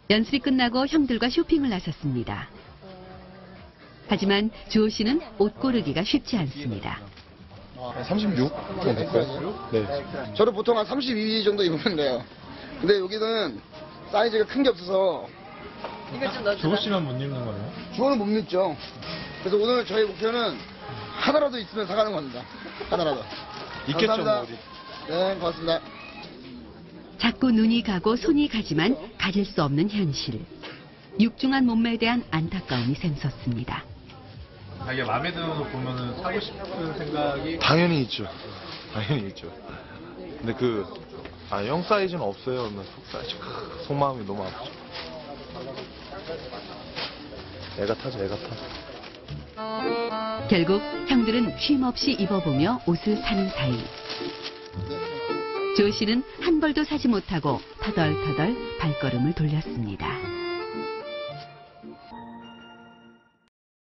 연습이 끝나고 형들과 쇼핑을 나섰습니다. 하지만 주호 씨는 옷 고르기가 쉽지 않습니다. 36 정도 될까요? 네. 저도 보통 한 32 정도 입으면 돼요. 근데 여기는 사이즈가 큰 게 없어서. 주호 씨만 못 입는 거예요? 주호는 못 입죠. 그래서 오늘 저희 목표는 하나라도 있으면 사가는 겁니다. 하나라도. 있겠죠, 감사합니다. 뭐 어디. 네, 고맙습니다. 자꾸 눈이 가고 손이 가지만 가질 수 없는 현실. 육중한 몸매에 대한 안타까움이 샘솟습니다. 이게 마음에 드는 옷 보면은 사고 싶은 생각이 당연히 있죠. 당연히 있죠. 근데 형 사이즈는 없어요. 그러면 속 사이즈. 속마음이 너무 아프죠. 애가 타죠, 애가 타. 결국 형들은 쉼없이 입어보며 옷을 사는 사이. 주호 씨는 한 벌도 사지 못하고 터덜터덜 발걸음을 돌렸습니다.